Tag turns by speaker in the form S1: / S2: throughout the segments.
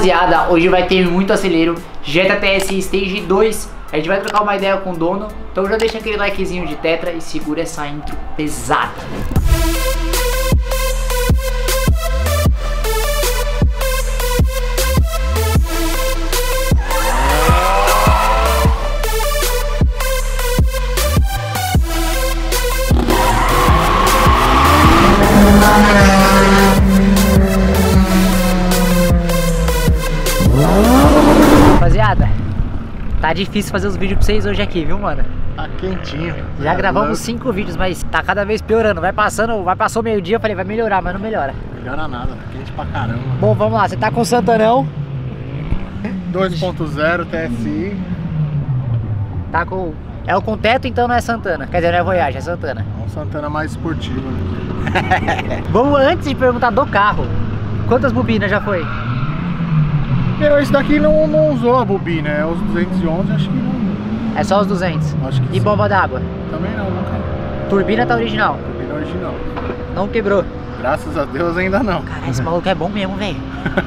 S1: Rapaziada, hoje vai ter muito acelero. Jetta TSI Stage 2. A gente vai trocar uma ideia com o dono. Então já deixa aquele likezinho de tetra e segura essa intro pesada. Rapaziada, tá difícil fazer os vídeos pra vocês hoje aqui, viu, mano?
S2: Tá quentinho.
S1: Já gravamos 5 vídeos, mas tá cada vez piorando. Passou meio-dia, eu falei, vai melhorar, mas não melhora.
S2: Melhora nada, tá quente pra caramba.
S1: Bom, vamos lá, você tá com o Santanão
S2: 2.0 TSI.
S1: Tá com... É o com teto, então não é Santana. Quer dizer, não é Voyage, é Santana.
S2: É um Santana mais esportivo, né?
S1: Vamos, antes de perguntar do carro, quantas bobinas já foi?
S2: Esse daqui não usou a bobina, é os 211, acho que não.
S1: É só os 200?
S2: Acho que
S1: E
S2: sim.
S1: bomba d'água?
S2: Também não, nunca.
S1: Turbina tá original?
S2: Turbina original.
S1: Não quebrou?
S2: Graças a Deus ainda não.
S1: Caralho, esse maluco é bom mesmo, velho.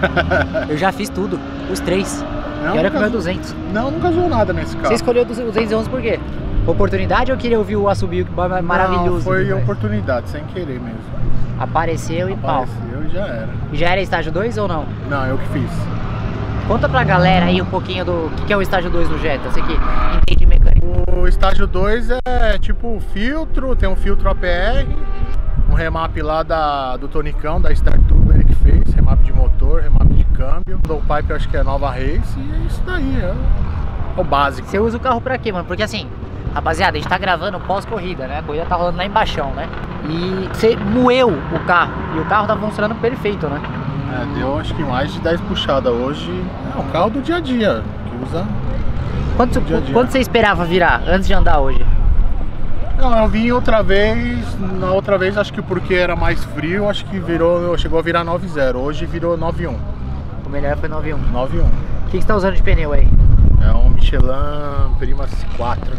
S1: Eu já fiz tudo, os 3.
S2: Não,
S1: E olha que o meu é
S2: nunca
S1: 200.
S2: Não, nunca usou nada nesse carro.
S1: Você escolheu o 211 por quê? Oportunidade ou queria ouvir o assobio maravilhoso?
S2: Não, foi oportunidade, sem querer mesmo.
S1: Apareceu e pau.
S2: Apareceu e já era.
S1: Já era estágio 2 ou não?
S2: Não, eu que fiz.
S1: Conta pra galera aí um pouquinho do que é o estágio 2 do Jetta, você que entende de mecânica.
S2: O estágio 2 é tipo filtro, tem um filtro APR, um remap lá do Tonicão, da Star Turbo, ele que fez, remap de motor, remap de câmbio. O pipe eu acho que é nova Race e é isso daí, é o básico.
S1: Você usa o carro pra quê, mano? Porque assim, rapaziada, a gente tá gravando pós-corrida, né? A corrida tá rolando lá embaixo, né? E você moeu o carro e o carro tá funcionando perfeito, né?
S2: É, deu acho que mais de 10 puxadas hoje. É um carro do dia a dia, que usa.
S1: Quanto você esperava virar antes de andar hoje?
S2: Não, eu vim outra vez, na outra vez acho que porque era mais frio, acho que chegou a virar 9.0, hoje virou 9.1.
S1: O melhor foi 9.1.
S2: 9.1.
S1: O que você tá usando de pneu aí?
S2: É um Michelin Primas 4.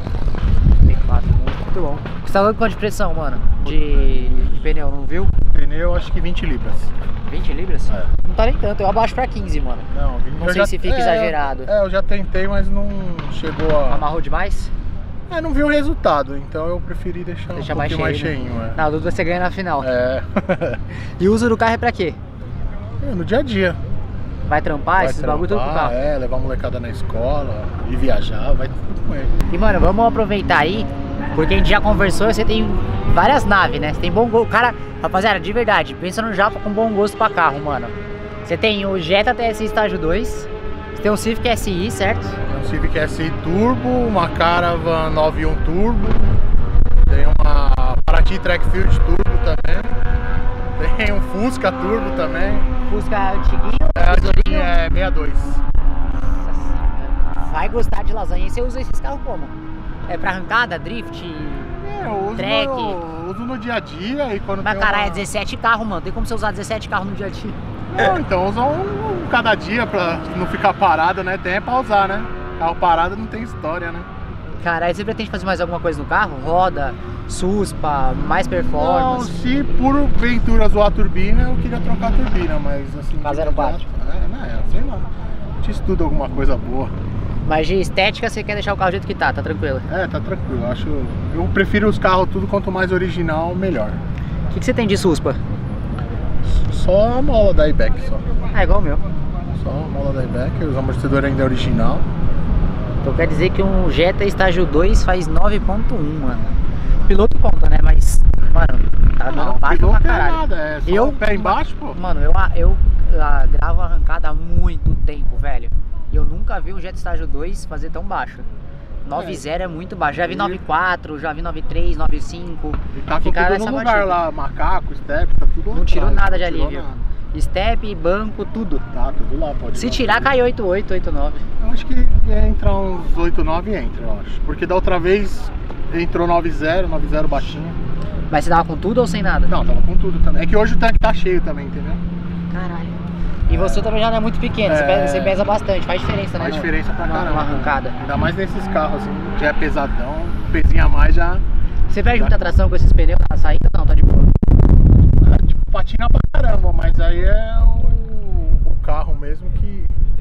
S1: P4, muito bom. Você tá dando quanto de pressão, mano? De pneu, não viu?
S2: Pneu acho que 20 libras.
S1: 20 libras?
S2: É.
S1: Não tá nem tanto, eu abaixo pra 15, mano.
S2: Não, 20.
S1: Não sei se fica exagerado.
S2: Eu já tentei, mas não chegou a...
S1: Amarrou demais?
S2: Não viu o resultado, então eu preferi deixar um pouquinho mais cheinho.
S1: Na dúvida você ganha na final.
S2: É.
S1: E o uso do carro é pra quê?
S2: No dia a dia.
S1: Vai trampar esses bagulho tudo com o carro?
S2: É, levar a molecada na escola e viajar, vai tudo com ele.
S1: E mano, vamos aproveitar aí, porque a gente já conversou, você tem várias naves, né? Você tem bom gosto. Cara, rapaziada, de verdade, pensa no Japa com bom gosto pra carro, mano. Você tem o Jetta TSI Estágio 2, você tem o Civic SI, certo?
S2: Tem um Civic SI Turbo, uma Caravan 9.1 Turbo, tem uma Paraty Trackfield Turbo também, tem um Fusca Turbo também.
S1: Fusca antiguinho,
S2: é 62.
S1: Nossa senhora. Vai gostar de lasanha. E você usa esses carros como? É pra arrancada, drift,
S2: Eu uso no dia a dia e quando
S1: mas
S2: tem
S1: caralho, é 17 carros, mano. Tem como você usar 17 carros no dia a dia?
S2: Não, então usa um cada dia pra não ficar parado, né? Tem pra usar, né? Carro parado não tem história, né?
S1: Caralho, você pretende fazer mais alguma coisa no carro? Roda, suspa, mais
S2: Não,
S1: performance?
S2: se por ventura zoar a turbina, eu queria trocar a turbina, mas assim...
S1: K04?
S2: Sei lá. A gente estuda alguma coisa boa.
S1: Mas de estética você quer deixar o carro do jeito que tá tranquilo?
S2: É, tá tranquilo. Eu prefiro os carros tudo quanto mais original, melhor.
S1: O que você tem de suspa?
S2: Só a mola da iBack, só.
S1: Ah, igual o meu.
S2: Só a mola da iBack, os amortecedores ainda é original.
S1: Então quer dizer que um Jetta Estágio 2 faz 9.1, mano. O piloto conta, né? Mas, mano, tá dando baixo pra caralho.
S2: Nada, é só o pé embaixo, pô.
S1: Mano, eu gravo arrancada há muito tempo, velho. E eu nunca vi um Jetta Estágio 2 fazer tão baixo. 9.0 é muito baixo. Já vi 9.4, já vi 9.3, 9.5.
S2: E tá com tudo no lugar lá, macaco, step, tá tudo lá.
S1: Não tirou nada de ali, viu? Step, banco, tudo.
S2: Tá, tudo lá, pode ir.
S1: Se tirar, cai 8.8, 8.9.
S2: Eu acho que entra uns 8.9 entra, eu acho. Porque da outra vez entrou 9.0, 9.0 baixinho.
S1: Mas você tava com tudo ou sem nada?
S2: Não, tava com tudo também. É que hoje o tanque tá cheio também, entendeu?
S1: Caralho. E você também já não é muito pequeno, você pesa bastante, faz diferença, né?
S2: Faz diferença pra caramba.
S1: Uma arrancada.
S2: Ainda mais nesses carros, assim, já é pesadão, um pezinho a mais já...
S1: Você perde muita tração com esses pneus na saída ou não? Tá de boa?
S2: Tipo, patina pra caramba, mas aí é o carro mesmo que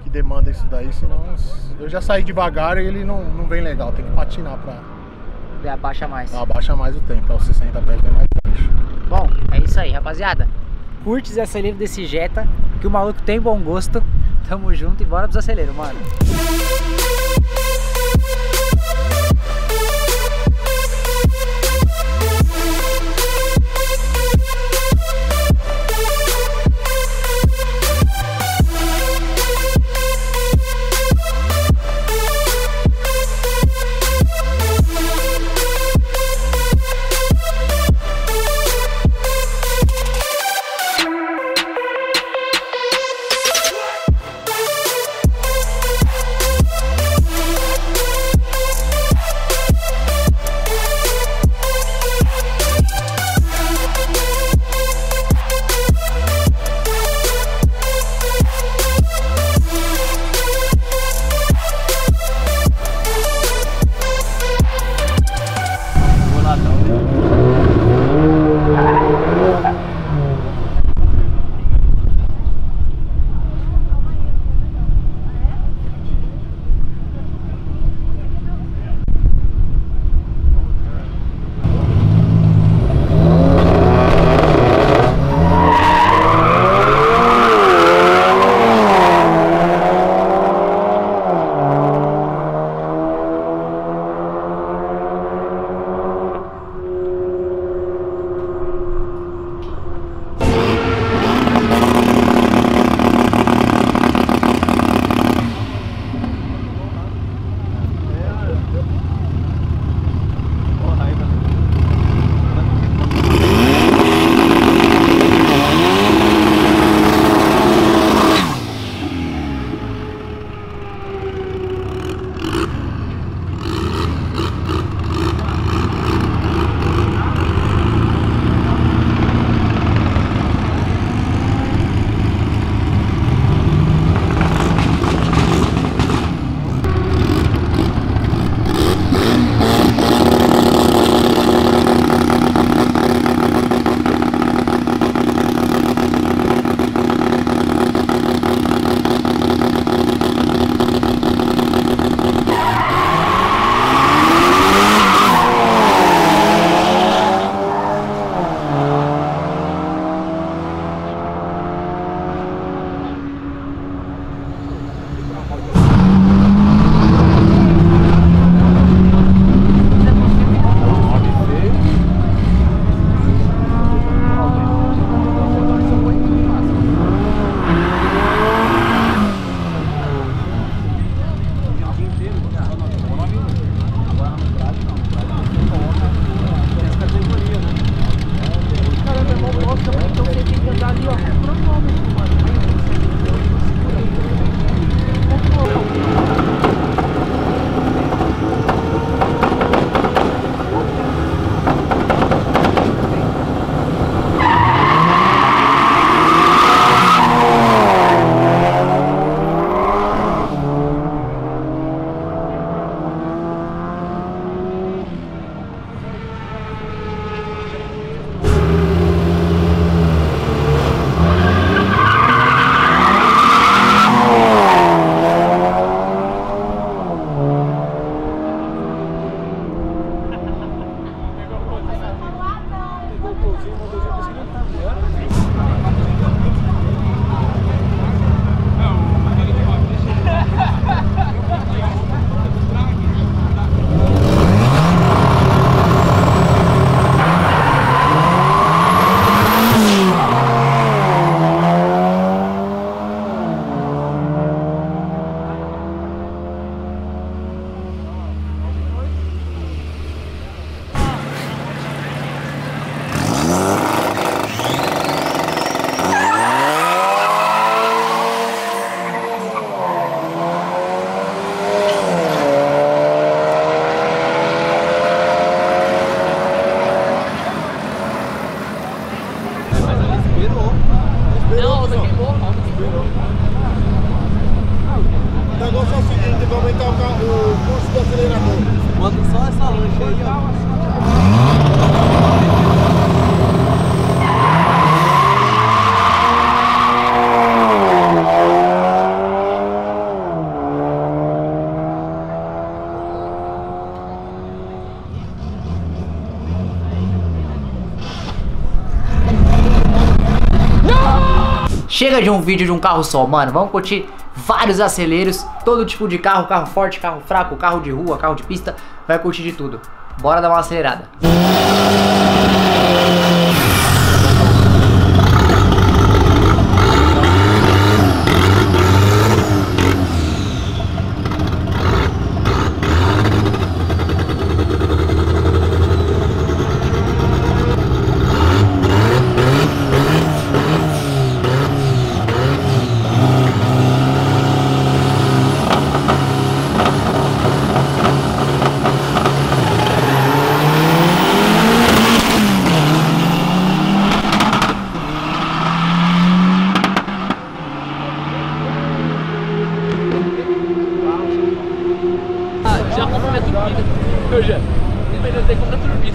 S2: que demanda isso daí, senão eu já saí devagar e ele não vem legal, tem que patinar pra...
S1: Abaixa mais.
S2: Abaixa mais o tempo, os 60 pés vem mais baixo.
S1: Bom, é isso aí, rapaziada. Curte os aceleros desse Jetta, que o maluco tem bom gosto. Tamo junto e bora pros aceleros, mano. Chega de um vídeo de um carro só, mano. Vamos curtir vários aceleros, todo tipo de carro, carro forte, carro fraco, carro de rua, carro de pista. Vai curtir de tudo. Bora dar uma acelerada.
S3: Já compra minha turbina. Eu já. Mas eu tenho que comprar turbina.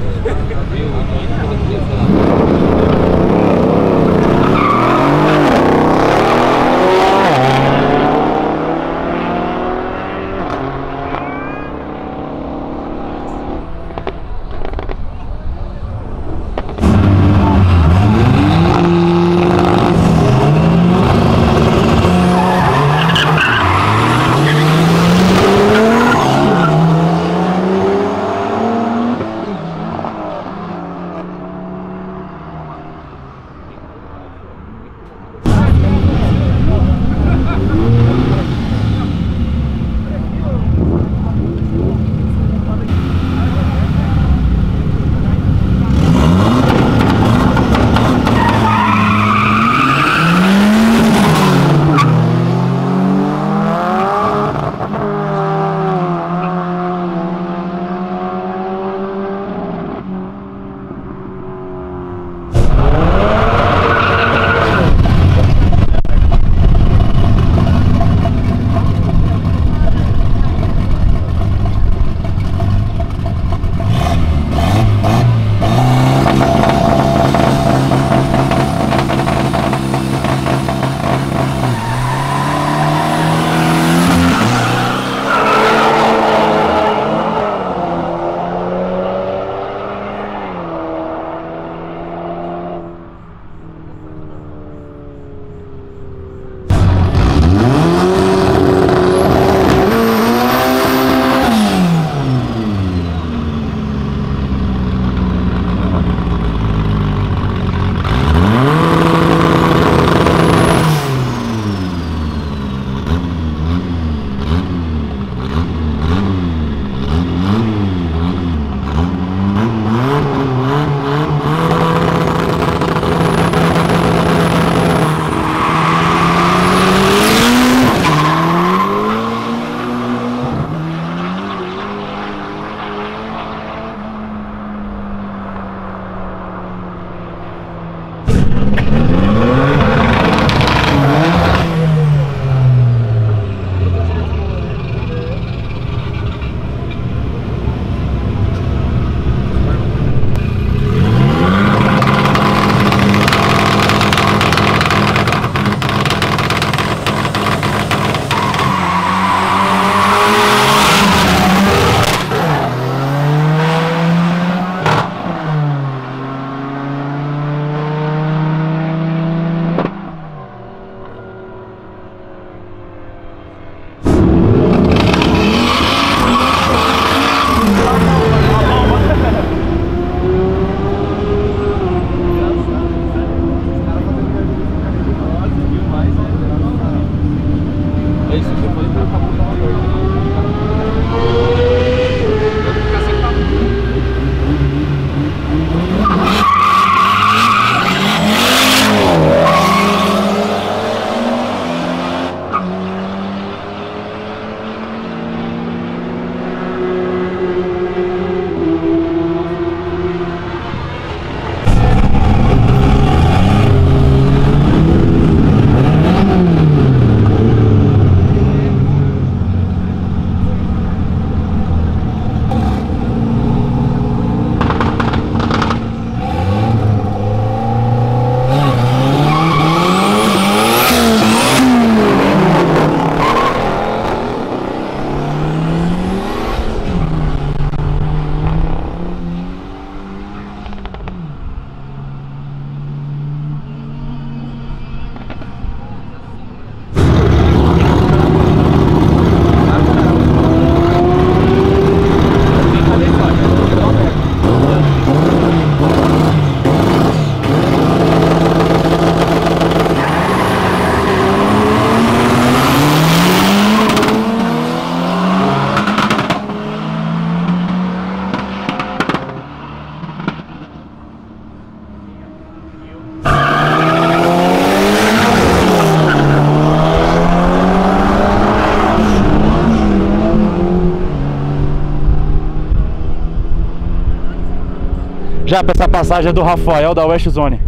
S4: Já essa passagem é do Rafael da West Zone.